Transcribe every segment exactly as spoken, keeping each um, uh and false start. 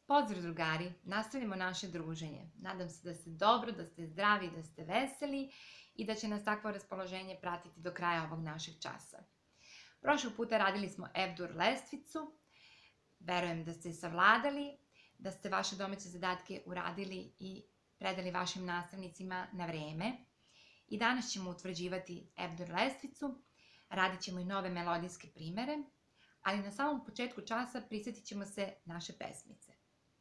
Pozdrav drugari, nastavljamo naše druženje. Nadam se da ste dobro, da ste zdravi, da ste veseli i da će nas takvo raspoloženje pratiti do kraja ovog našeg časa. Prošlog puta radili smo F-dur lestvicu, verujem da ste savladali, da ste vaše domaće zadatke uradili i predali vašim nastavnicima na vreme. I danas ćemo utvrđivati F-dur lestvicu, radit ćemo i nove melodijske primere, ali na samom početku časa prisjetit ćemo se naše pesmice.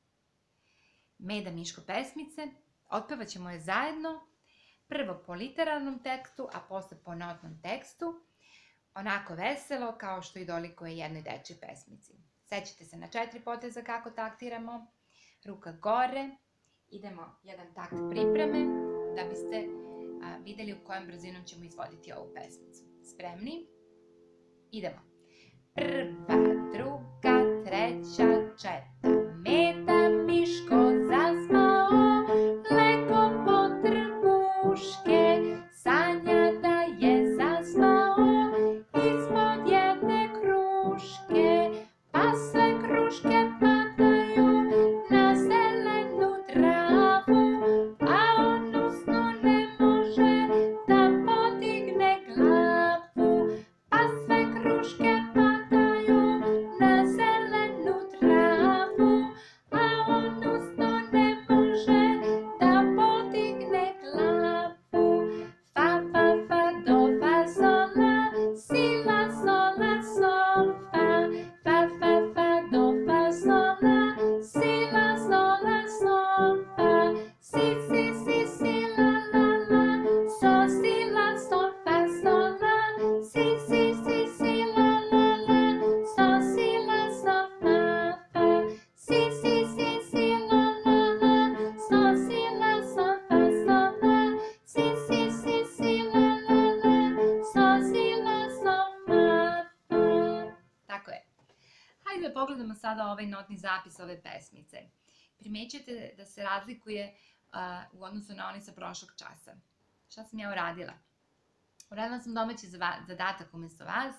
Meda Miško pesmice, otpevat ćemo je zajedno, prvo po literarnom tekstu, a posle po notnom tekstu, onako veselo kao što i dolikuje jednoj dečjoj pesmici. Sećate se na četiri poteza kako taktiramo, ruka gore, idemo jedan takt pripreme da biste a, videli u kojom brzinom ćemo izvoditi ovu pesmicu. Spremni? Idemo. Prva, druga, treća, četa. Meda Miško zaspao, lego pod trbuške, sanja da je zaspao ispod jedne kruške, pa sve kruške padaju na zelenu travu, a on usnu ne može da podigne glavu, pa sve kruške padaju na zelenu travu, a on usnu ne može da podigne glavu. Fa, fa, fa, do, fa, sol, la, si, la, sol, la, sol, fa. Fa, fa, fa, do, fa, sol, la, si, la, sol, la, sol, fa. Si, si, si, si, la, la, la, sol, si, la, sol, fa, sol, la. Si, si, si, si, la, la, la, sol, si, la, sol, fa, fa. Si, si, si, si, la, la, la, sol, si, la, sol, fa, sol, la. Si, si, si, si, la, la, la, sol, si, la, sol, fa, fa. Tako je. Hajde da pogledamo sada ovaj notni zapis ove pesmice. Primećujete da se razlikuje a, u odnosu na onaj sa prošlog časa. Šta sam ja uradila? Uradila sam domaći zava- zadatak umjesto vas.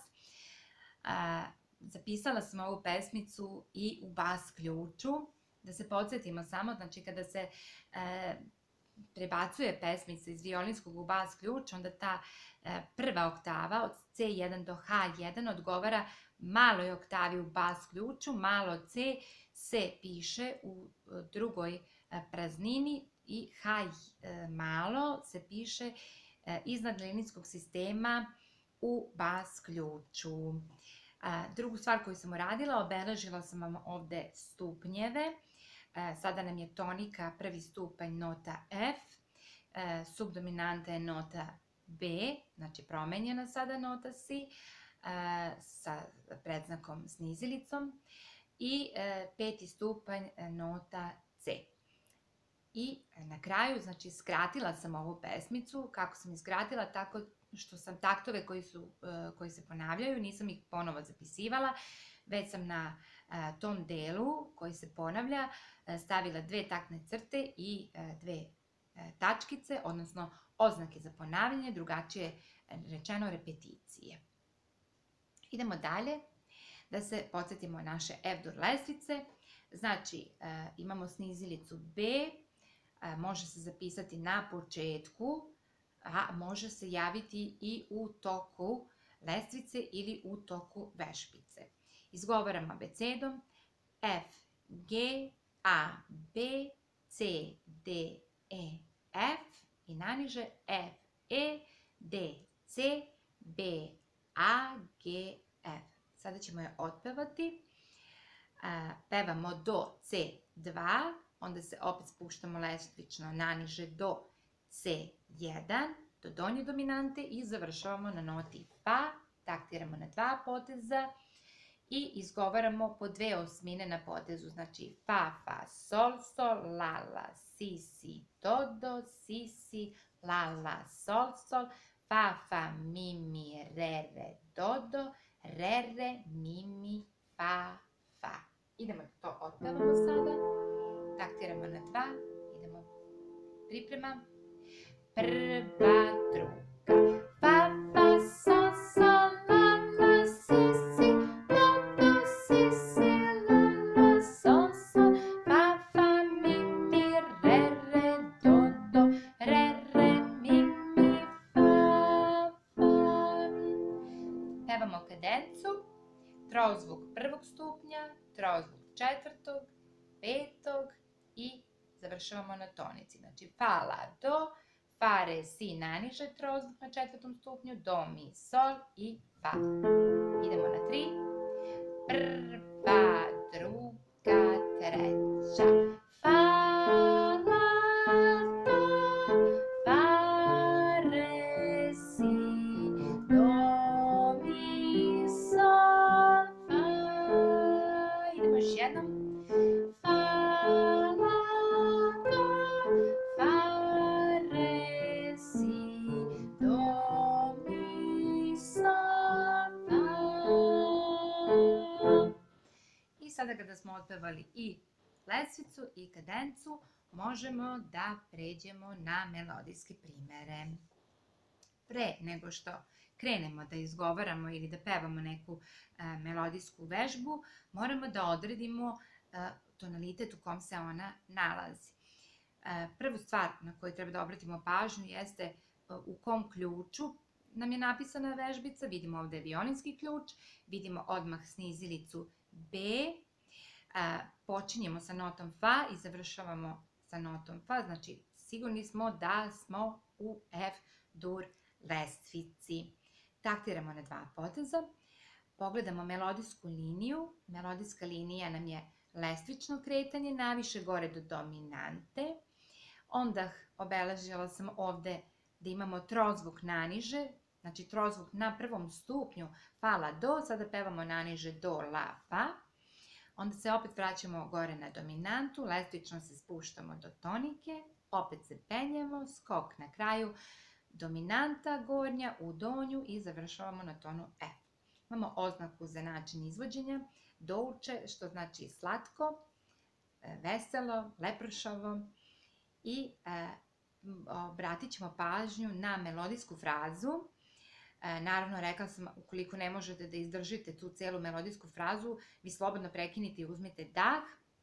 A, zapisala sam ovu pesmicu i u bas ključu. Da se podsjetimo samo, znači kada se e, prebacuje pesmica iz violinskog u bas ključ, onda ta e, prva oktava od C jedan do H jedan odgovara maloj oktavi u bas ključu, malo C se piše u drugoj e, praznini i H e, malo se piše e, iznad linijskog sistema u bas ključu. A, drugu stvar koju sam uradila, obeležila sam vam ovde stupnjeve. E, sada nam je tonika prvi stupanj nota F, e, subdominanta je nota B, znači promenjena sada nota Si, e, sa predznakom snizilicom i e, peti stupanj e, nota C. I na kraju, znači, skratila sam ovu pesmicu. Kako sam izgradila? Tako što sam taktove koji, su, koji se ponavljaju, nisam ih ponovo zapisivala, već sam na tom delu koji se ponavlja stavila dve taktne crte i dve tačkice, odnosno oznake za ponavljanje, drugačije rečeno repeticije. Idemo dalje, da se podsjetimo naše F-dur lestvice. Znači, imamo snizilicu B, može se zapisati na početku, a može se javiti i u toku lestvice ili u toku vežbice. Izgovaram abecedom F, G, A, B, C, D, E, F i naniže F, E, D, C, B, A, G, F. Sada ćemo je otpevati. Pevamo do C dva, onda se opet spuštamo lestvično naniže do C jedan, do donje dominante i završavamo na noti Fa, taktiramo na dva poteza i izgovaramo po dve osmine na potezu, znači Fa, Fa, Sol, Sol, La, La, Si, Si, Do, Do, Si, Si, La, La, Sol, Sol, Fa, Fa, Mi, Mi, Re, Re, Do, Do, Re, Re, Mi, Mi, Fa, Fa. Idemo da to otpevamo sada, taktiramo na dva, idemo priprema. Prva, druga, fa, fa, sol, sol, la, la, si, si, do, do, si, si, la, la, sol, sol, fa, trozvuk prvog stupnja, trozvuk četvrtog, petog i završavamo na tonici. Znači fa, la, do, fa, re, si, najniže trozvuk na četvrtom stupnju, do, mi, sol i fa. Idemo na tri. Prva, druga, treća. Fa, la, do, fa, re, si, do, mi, sol, fa. Idemo još jednom. Fa, la, do, fa, re, si, do, mi, sol, fa. I sada kada smo otpevali i lestvicu i kadencu, možemo da pređemo na melodijske primere. Pre nego što krenemo da izgovaramo ili da pevamo neku e, melodijsku vežbu, moramo da odredimo e, tonalitet u kom se ona nalazi. E, prvu stvar na koju treba da obratimo pažnju jeste e, u kom ključu nam je napisana vežbica. Vidimo ovde violinski ključ, vidimo odmah snizilicu B, e, počinjemo sa notom fa i završavamo sa notom fa, znači sigurni smo da smo u F-dur lestvici. Taktiramo na dva poteza, pogledamo melodijsku liniju, melodijska linija nam je lestvično kretanje, naviše gore do dominante, onda obeležila sam ovde da imamo trozvuk naniže, znači trozvuk na prvom stupnju, fa, la, do, sada pevamo naniže do, la, fa, onda se opet vraćamo gore na dominantu, lestvično se spuštamo do tonike, opet se penjemo, skok na kraju, dominanta gornja u donju i završavamo na tonu F. Imamo oznaku za način izvođenja, douče, što znači slatko, veselo, lepršavo i e, obratit ćemo pažnju na melodijsku frazu. E, naravno, rekla sam, ukoliko ne možete da izdržite tu celu melodijsku frazu, vi slobodno prekinite i uzmite dah.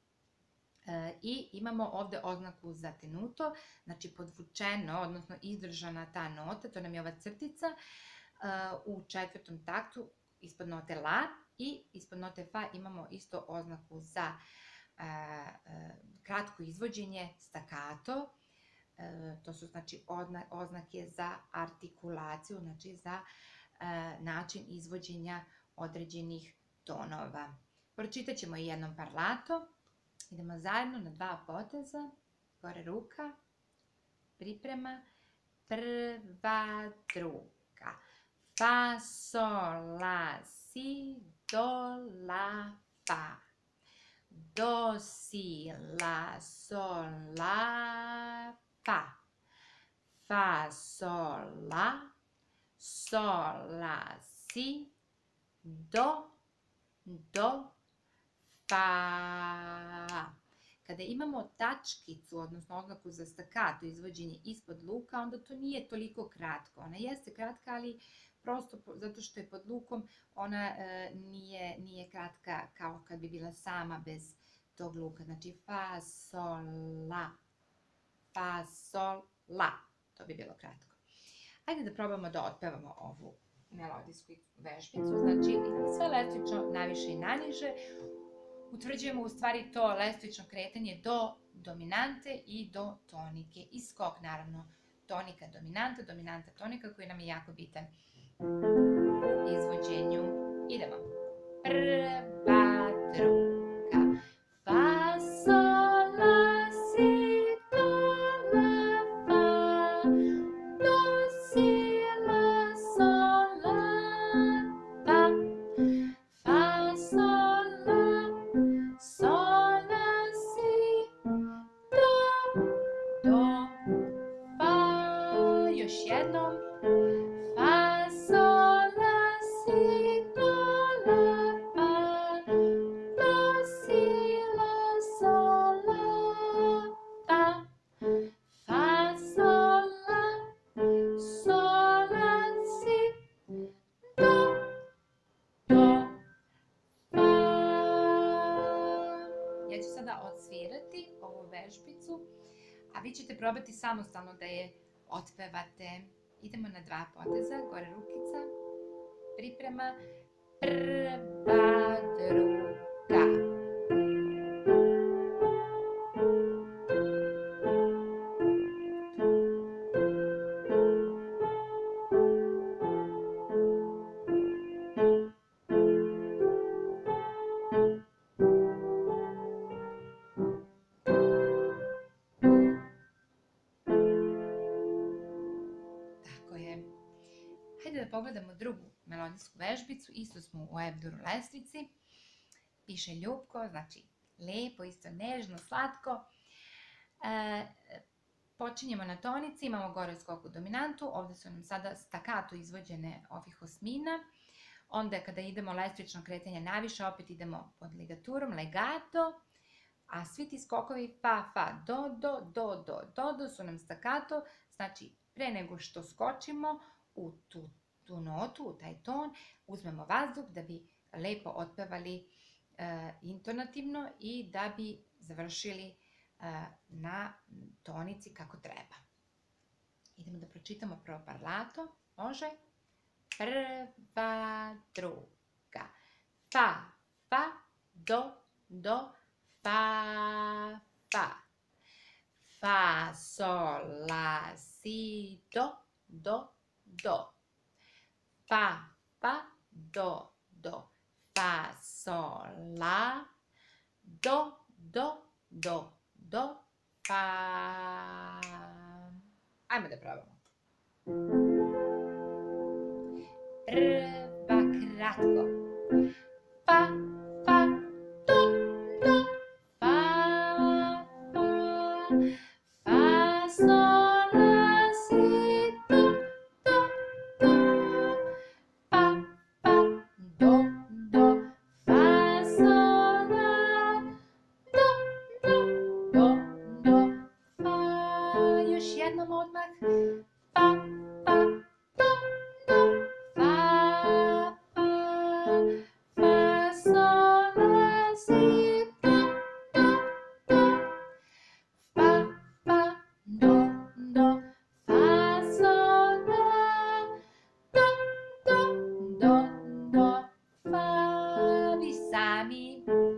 E, I imamo ovde oznaku za tenuto, znači podvučeno, odnosno izdržana ta nota, to nam je ova crtica e, u četvrtom taktu ispod note la i ispod note fa imamo isto oznaku za e, e, kratko izvođenje stakato. E, to su znači odna, oznake za artikulaciju, znači za e, način izvođenja određenih tonova. Pročitat ćemo i jednom parlato. Idemo zajedno na dva poteza, gore ruka, priprema, prva, druga. Fa, sol, la, si, do, la, fa. Do, si, la, sol, la, fa. Fa, sol, la, sol, la, si, do, do, fa. Kada imamo tačkicu, odnosno oznaku za stakato, izvođenje ispod luka, onda to nije toliko kratko. Ona jeste kratka, ali prosto zato što je pod lukom, ona e, nije, nije kratka kao kad bi bila sama bez tog luka. Znači fa, sol, la, fa, sol, la. To bi bilo kratko. Ajde da probamo da otpevamo ovu melodijsku vežbicu. Znači sve lestvično najviše i najniže. Utvrđujemo u stvari to lestvično kretanje do dominante i do tonike i skok, naravno, tonika, dominanta, dominanta, tonika, koji nam je jako bitan u izvođenju. Idemo. Prva, druga. Fa, sol, la, si, do, la, fa. Do, si, la, sol, la, fa. Fa, sol, la, sol, la, si, do, do, fa. Još jednom. Fa, sol, la, si, do, la, fa. Do, si, la, sol, la, fa. Fa, sol, la, sol, la, si, do, do, fa. Ja ću sada odsvirati ovu vežbicu, a vi ćete probati samostalno da je otpevate. Idemo na dva poteza, gore rukica, priprema, prva, druga. Tako je. Hajde da pogledamo drugu melodijsku vežbicu, isto smo u F-dur lestvici. Piše ljubko, znači lepo, isto nežno, slatko. E, počinjemo na tonici, imamo gore skok u dominantu, ovdje su nam sada stakato izvođene ovih osmina. Onda kada idemo lestvično kretanje naviše, opet idemo pod ligaturom, legato, a svi ti skokovi fa, fa, do, do, do, do, do, do su nam stakato, znači pre nego što skočimo u tu, tu notu, u taj ton, uzmemo vazduh da bi lepo otpevali e, intonativno i da bi završili e, na tonici kako treba. Idemo da pročitamo prvo parlato, može? Prva, druga, fa, fa, do, do, fa, fa. Fa, sol, la, si, do, do, do. Fa, fa, do, do. Fa, sol, la, do, do, do, do, fa. Ajmo da probamo. Prva kratko. Fa, fa, do, do, fa, fa. Fa, sol, la, si, do, do, do. Fa, fa, do, do. Fa, sol, la, do, do, do, do. Fa, još jednom odmah. Fa, fa, do, do. Fa, fa, fa, sol, la, si, do, do, do. Fa, fa, do, do. Fa, sol, la, do, do, do, do. Fa, vi sami.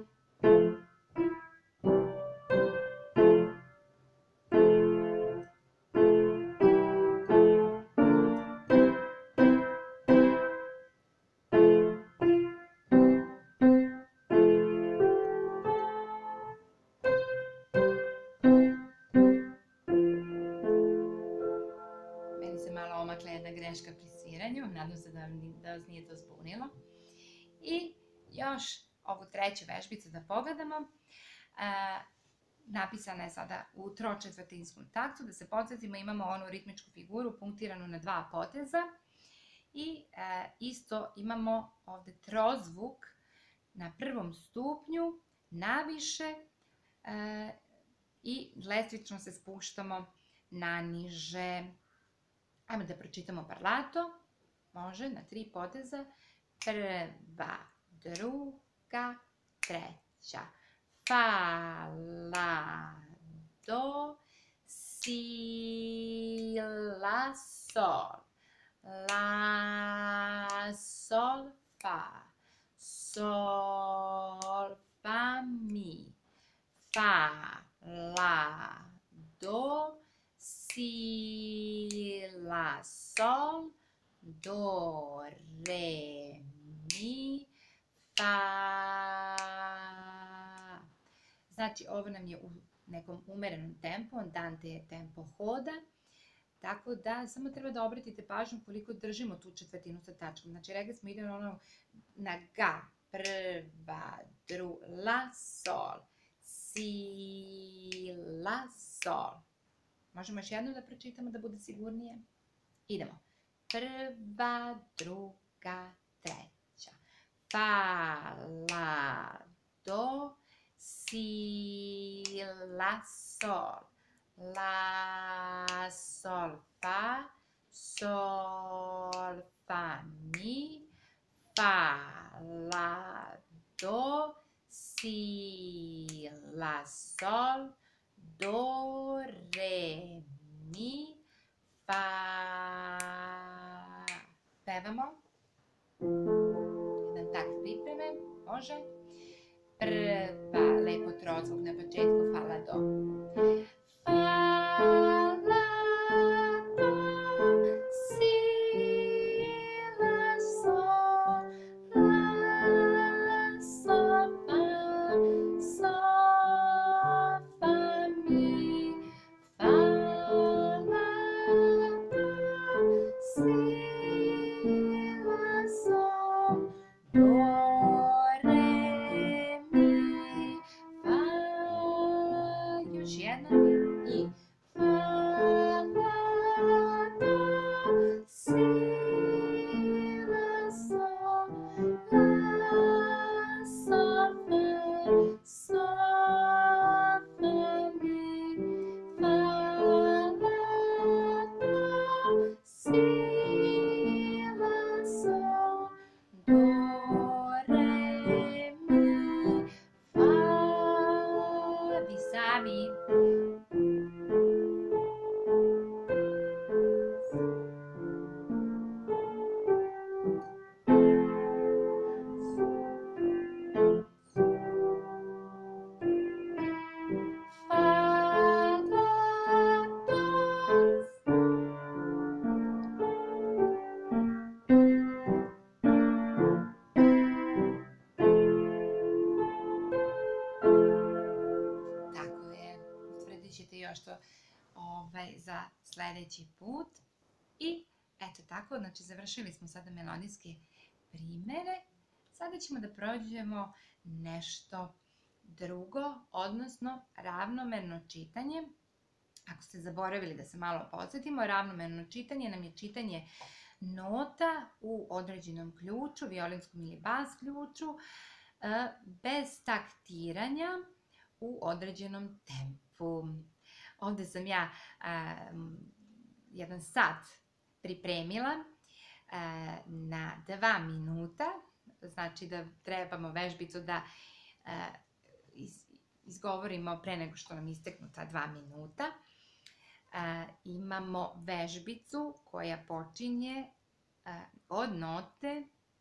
Meni se malo omakla jedna greška pri sviranju, nadam se da, da vas nije to zbunilo. I još ovu treću vežbicu da pogledamo. E, napisana je sada u tročetvrtinskom taktu, da se podsjetimo, imamo onu ritmičku figuru punktiranu na dva poteza i e, isto imamo ovdje trozvuk na prvom stupnju, naviše e, i lestvično se spuštamo na niže. Ajmo da pročitamo parlato, može, na tri poteza. Prva, druga, treća. Fa, la, do, si, la, sol. La, sol, fa. Sol, fa, mi. Fa, la, do, si, la, sol, do, re, mi, fa. Znači, ovo nam je u nekom umerenom tempu, andante je tempo hoda, tako da samo treba da obratite pažnju koliko držimo tu četvrtinu sa tačkom. Znači, rekli smo idemo ono na ga, prva, dru, la, sol, si, la, sol. Možemo još jednom da pročitamo da bude sigurnije? Idemo. Prva, druga, treća. Fa, la, do, si, la, sol. La, sol, fa. Sol, fa, mi. Fa, la, do, si, la, sol. Do, re, mi, fa. Pevamo. Jedan tak može. Prva lepo trozvuk na početku, fa, la, do. Fa, la, do, si, la, sol, la, sol, fa, sol, fa, mi, fa, la, do, si, la, sol, do, re, mi, fa, još jednom i fa, la, do, si, la, sol, la, sol, fa, sol, fa, mi, fa, la, do, si, la, sol, do, re, mi, fa. Vi sami. Fa, la, do. Tako je, utvrdit ćete još to ovaj, za sljedeći put. I eto tako, znači završili smo sada melodijske primere. Sada ćemo da prođemo nešto drugo, odnosno ravnomerno čitanje. Ako ste zaboravili da se malo podsjetimo, ravnomerno čitanje nam je čitanje nota u određenom ključu, violinskom ili bas ključu, bez taktiranja u određenom tempu. Ovdje sam ja um, jedan sat pripremila uh, na dva minuta, znači da trebamo vežbicu da uh, iz, izgovorimo pre nego što nam isteknu ta dva minuta. Uh, imamo vežbicu koja počinje uh, od note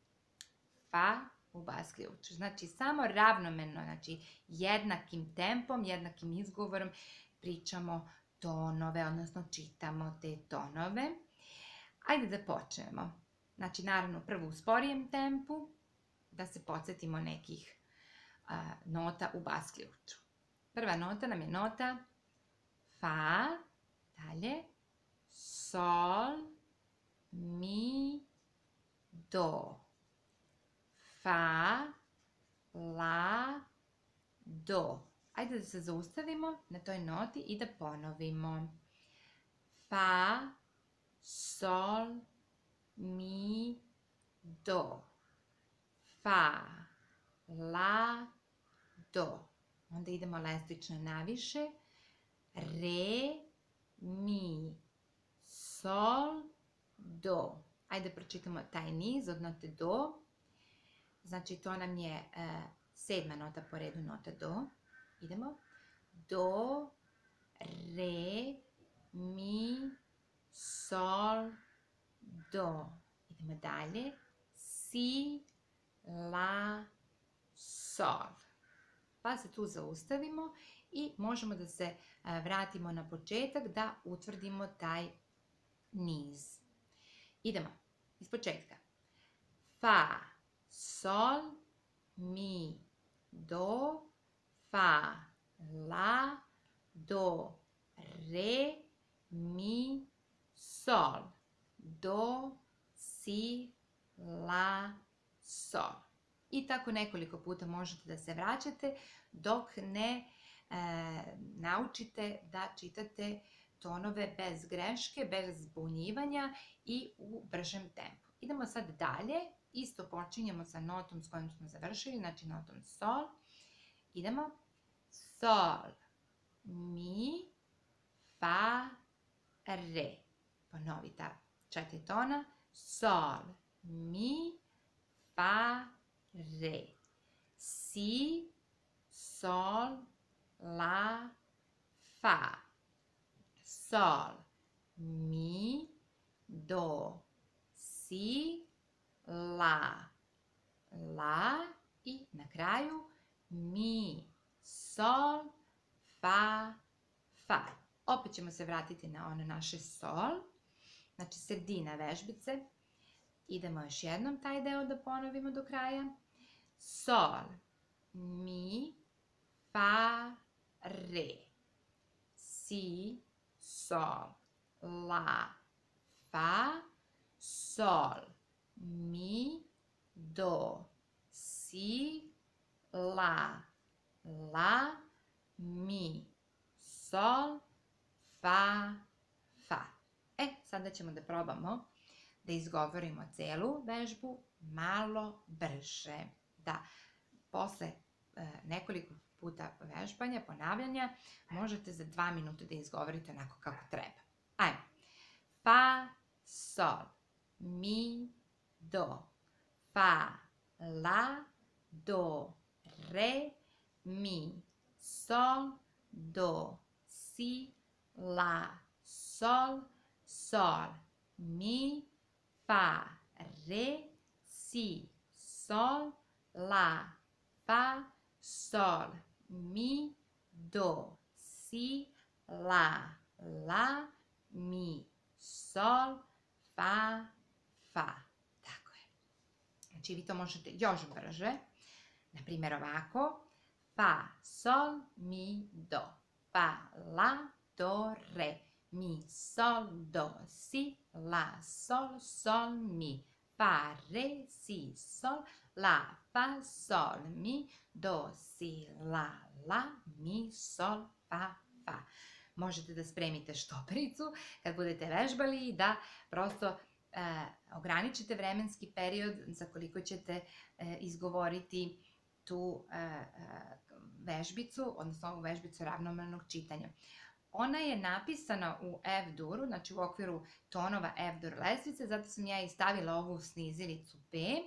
fa u bas ključu. Znači samo ravnomerno, znači jednakim tempom, jednakim izgovorom pričamo tonove, odnosno čitamo te tonove. Ajde da počnemo. Znači naravno prvo u sporijem tempu, da se podsjetimo nekih a, nota u bas ključu. Prva nota nam je nota fa, dalje sol, mi, do. Fa, la, do. Ajde da se zaustavimo na toj noti i da ponovimo. Fa, sol, mi, do. Fa, la, do. Onda idemo lestvično naviše. Re, mi, sol, do. Ajde pročitamo taj niz od note do. Znači to nam je uh, sedma nota po redu, nota do. Idemo. Do, re, mi, sol, do. Idemo dalje. Si, la, sol. Pa se tu zaustavimo i možemo da se uh, vratimo na početak da utvrdimo taj niz. Idemo iz početka. Fa, sol, mi, do, fa, la, do, re, mi, sol, do, si, la, sol. I tako nekoliko puta možete da se vraćate dok ne e, naučite da čitate tonove bez greške, bez zbunjivanja i u bržem tempu. Idemo sad dalje. Isto počinjemo sa notom s kojom smo završili, znači notom sol. Idemo. Sol, mi, fa, re. Ponovi ta četiri tona. Sol, mi, fa, re. Si, sol, la, fa. Sol, mi, do, si, la, la I na kraju mi, sol, fa, fa. Opet ćemo se vratiti na ono naše sol. Znači sredina vežbice. Idemo još jednom taj deo da ponovimo do kraja. Sol, mi, fa, re. Si, sol, la, fa, sol, mi, do, si, la, la, mi, sol, fa, fa. E, sada ćemo da probamo da izgovorimo celu vežbu malo brže. Da, posle e, nekoliko puta vežbanja, ponavljanja, možete za dva minuta da izgovorite onako kako treba. Ajmo. Fa, sol, mi, do, fa, la, do, re, mi, sol, do, si, la, sol, sol, mi, fa, re, si, sol, la, fa, sol, mi, do, si, la, la, mi, sol, fa, fa. Tako je. Znači vi to možete još brže. Na primjer ovako. Fa, sol, mi, do. Fa, la, do, re. Mi, sol, do, si, la, sol, sol, mi. Fa, re, si, sol, la, fa, sol, mi, do, si, la, la, mi, sol, fa, fa. Možete da spremite štopericu kad budete vežbali i da prosto e, ograničite vremenski period za koliko ćete e, izgovoriti tu e, e, vežbicu, odnosno ovu vežbicu ravnomernog čitanja. Ona je napisana u F-duru, znači u okviru tonova F-dur lestvice, zato sam ja i stavila ovu snizilicu P, e,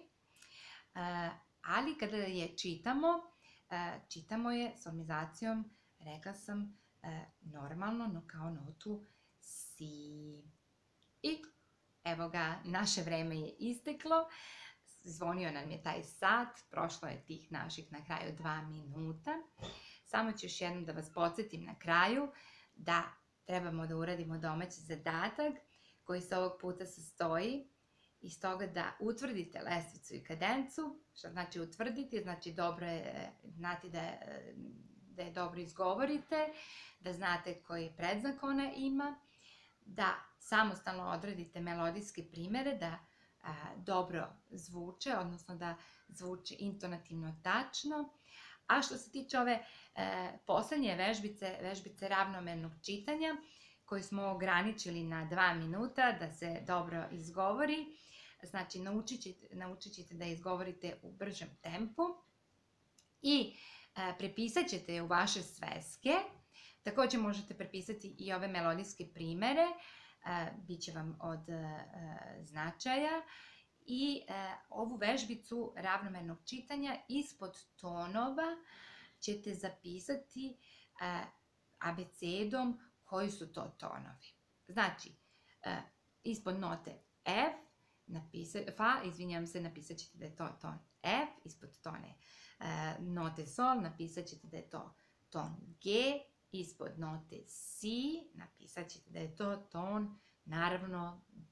ali kada je čitamo, e, čitamo je solmizacijom, rekla sam, e, normalno, no kao notu si. I evo ga, naše vreme je isteklo, zvonio nam je taj sat, prošlo je tih naših na kraju dva minuta. Samo ću još jednom da vas podsjetim na kraju da trebamo da uradimo domaći zadatak koji se ovog puta sastoji iz toga da utvrdite lestvicu i kadencu. Što znači utvrditi? Znači dobro je znati da je, da je dobro izgovorite, da znate koji predznak ona ima, da samostalno odradite melodijske primere, da a, dobro zvuče, odnosno da zvuče intonativno tačno. A što se tiče ove e, poslednje vežbice, vežbice ravnomernog čitanja, koju smo ograničili na dva minuta da se dobro izgovori, znači naučit ćete, naučit ćete da izgovorite u bržem tempu i e, prepisat ćete je u vaše sveske. Također možete prepisati i ove melodijske primere, e, bit će vam od e, značaja. I e, ovu vežbicu ravnomernog čitanja ispod tonova ćete zapisati e, abecedom koji su to tonovi. Znači, e, ispod note F, napisa, fa, izvinjam se, napisat ćete da je to ton F, ispod tone e, note sol, napisat ćete da je to ton G, ispod note si, napisat ćete da je to ton, naravno, B.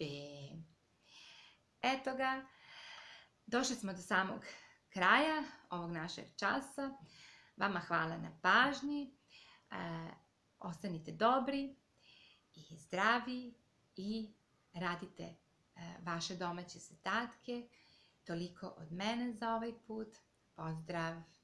Eto ga, došli smo do samog kraja ovog našeg časa. Vama hvala na pažnji, e, ostanite dobri i zdravi i radite e, vaše domaće zadatke. Toliko od mene za ovaj put. Pozdrav!